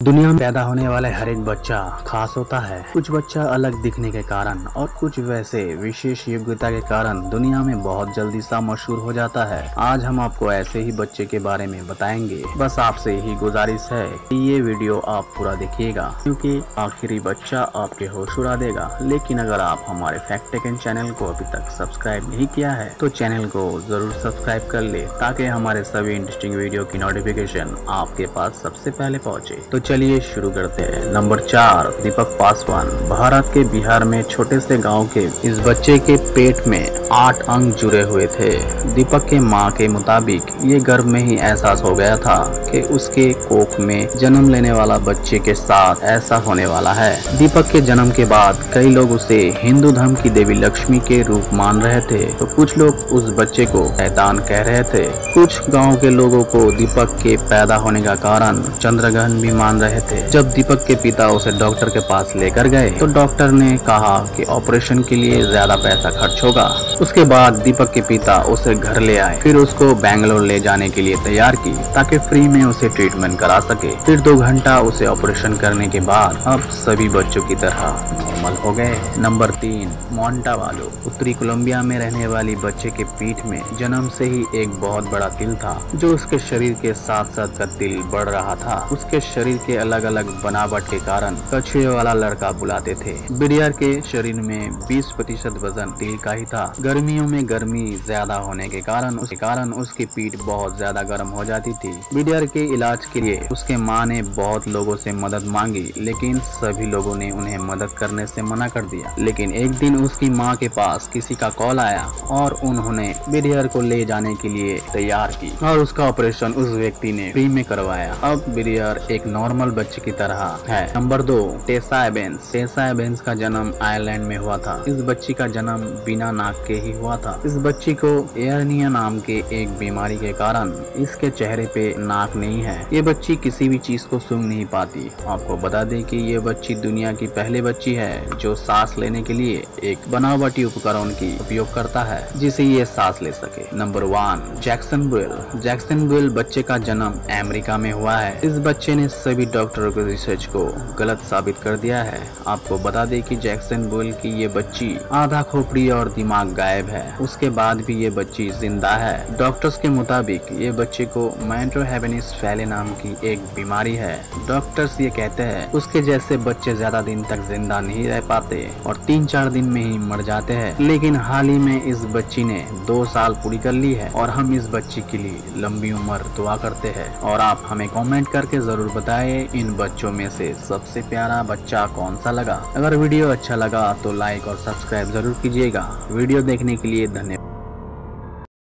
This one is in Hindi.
दुनिया में पैदा होने वाले हर एक बच्चा खास होता है। कुछ बच्चा अलग दिखने के कारण और कुछ वैसे विशेष योग्यता के कारण दुनिया में बहुत जल्दी सा मशहूर हो जाता है। आज हम आपको ऐसे ही बच्चे के बारे में बताएंगे। बस आपसे यही गुजारिश है कि ये वीडियो आप पूरा देखिएगा, क्योंकि आखिरी बच्चा आपके होश उड़ा देगा। लेकिन अगर आप हमारे फैक्ट टेकन चैनल को अभी तक सब्सक्राइब नहीं किया है तो चैनल को जरूर सब्सक्राइब कर ले, ताकि हमारे सभी इंटरेस्टिंग वीडियो की नोटिफिकेशन आपके पास सबसे पहले पहुँचे। तो चलिए शुरू करते हैं। नंबर 4, दीपक पासवान। भारत के बिहार में छोटे से गांव के इस बच्चे के पेट में 8 अंग जुड़े हुए थे। दीपक के मां के मुताबिक ये गर्भ में ही एहसास हो गया था कि उसके कोख में जन्म लेने वाला बच्चे के साथ ऐसा होने वाला है। दीपक के जन्म के बाद कई लोग उसे हिंदू धर्म की देवी लक्ष्मी के रूप मान रहे थे, तो कुछ लोग उस बच्चे को शैतान कह रहे थे। कुछ गाँव के लोगों को दीपक के पैदा होने का कारण चंद्रग्रहण भी मान रहे थे। जब दीपक के पिता उसे डॉक्टर के पास लेकर गए तो डॉक्टर ने कहा कि ऑपरेशन के लिए ज्यादा पैसा खर्च होगा। उसके बाद दीपक के पिता उसे घर ले आए, फिर उसको बैंगलोर ले जाने के लिए तैयार की, ताकि फ्री में उसे ट्रीटमेंट करा सके। फिर 2 घंटा उसे ऑपरेशन करने के बाद अब सभी बच्चों की तरह नॉर्मल हो गए। नंबर 3, मोंटावालो। उत्तरी कोलंबिया में रहने वाली बच्चे के पीठ में जन्म से ही एक बहुत बड़ा तिल था, जो उसके शरीर के साथ साथ का तिल बढ़ रहा था। उसके शरीर के अलग अलग बनावट के कारण कछुए वाला लड़का बुलाते थे। बिडियर के शरीर में 20% वजन तिल का ही था। गर्मियों में गर्मी ज्यादा होने के कारण उसकी पीठ बहुत ज्यादा गर्म हो जाती थी। बिडियर के इलाज के लिए उसके माँ ने बहुत लोगों से मदद मांगी, लेकिन सभी लोगों ने उन्हें मदद करने से मना कर दिया। लेकिन एक दिन उसकी माँ के पास किसी का कॉल आया और उन्होंने बिडियर को ले जाने के लिए तैयार की और उसका ऑपरेशन उस व्यक्ति ने फ्री में करवाया। अब बिडियर एक नॉर्मल बच्चे की तरह है। नंबर 2, टेसा एबेंस। टेसा एबेंस का जन्म आयरलैंड में हुआ था। इस बच्ची का जन्म बिना नाक के ही हुआ था। इस बच्ची को एयरनिया नाम के एक बीमारी के कारण इसके चेहरे पे नाक नहीं है। ये बच्ची किसी भी चीज को सूंघ नहीं पाती। आपको बता दें कि ये बच्ची दुनिया की पहली बच्ची है जो सांस लेने के लिए एक बनावटी उपकरण की उपयोग करता है, जिसे ये सांस ले सके। Number 1, Jaxon Buell. Jaxon Buell बच्चे का जन्म अमेरिका में हुआ है। इस बच्चे ने सभी डॉक्टरों के रिसर्च को गलत साबित कर दिया है। आपको बता दें कि जैक्सन बुएल की ये बच्ची आधा खोपड़ी और दिमाग गायब है। उसके बाद भी ये बच्ची जिंदा है। डॉक्टर्स के मुताबिक ये बच्चे को मैंट्रोहेबेनिस फैले नाम की एक बीमारी है। डॉक्टर्स ये कहते हैं उसके जैसे बच्चे ज्यादा दिन तक जिंदा नहीं रह पाते और 3-4 दिन में ही मर जाते हैं। लेकिन हाल ही में इस बच्ची ने 2 साल पूरी कर ली है और हम इस बच्ची के लिए लंबी उम्र दुआ करते हैं। और आप हमें कमेंट करके जरूर बताएं इन बच्चों में से सबसे प्यारा बच्चा कौन सा लगा। अगर वीडियो अच्छा लगा तो लाइक और सब्सक्राइब जरूर कीजिएगा। वीडियो देखने के लिए धन्यवाद।